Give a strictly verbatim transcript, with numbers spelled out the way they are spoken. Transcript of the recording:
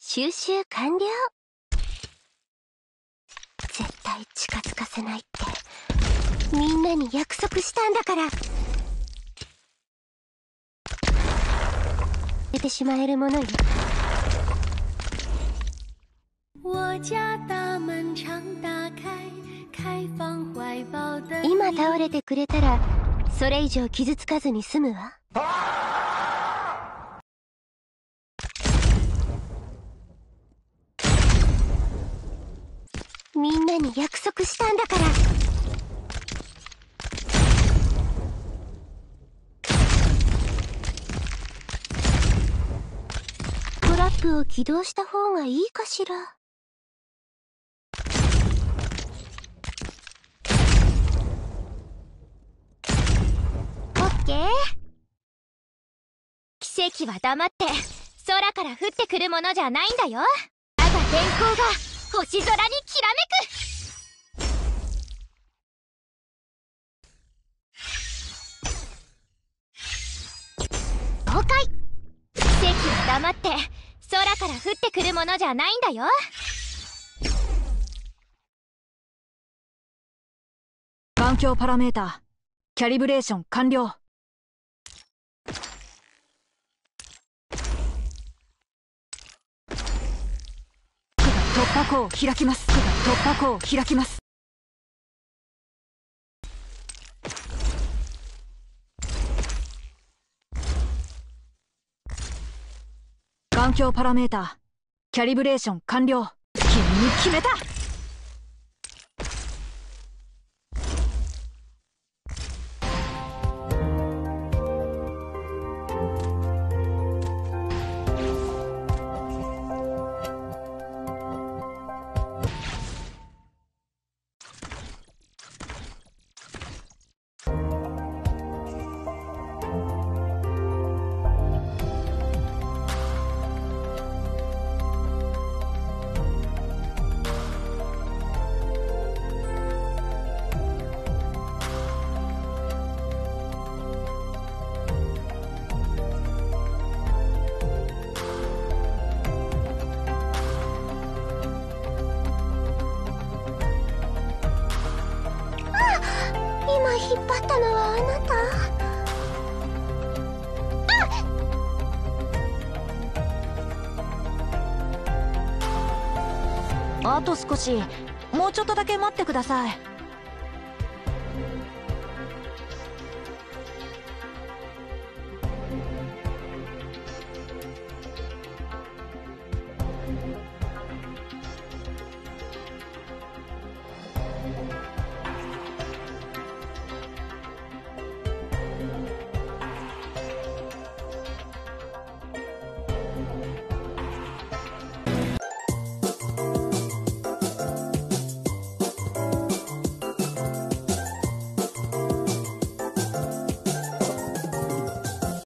収集完了。絶対近づかせないってみんなに約束したんだから。出てしまえるものよ。今倒れてくれたらそれ以上傷つかずに済むわ。みんなに約束したんだから。トラップを起動した方がいいかしら。オッケー。奇跡は黙って空から降ってくるものじゃないんだよ。だが天候が星空にきらめく。了解。奇跡は黙って空から降ってくるものじゃないんだよ。 環境パラメーターキャリブレーション完了。突破口を開きます。突破口を開きます。環境パラメーターキャリブレーション完了。君に決めた。 今引っ張ったのはあなた？ あと少し、もうちょっとだけ待ってください。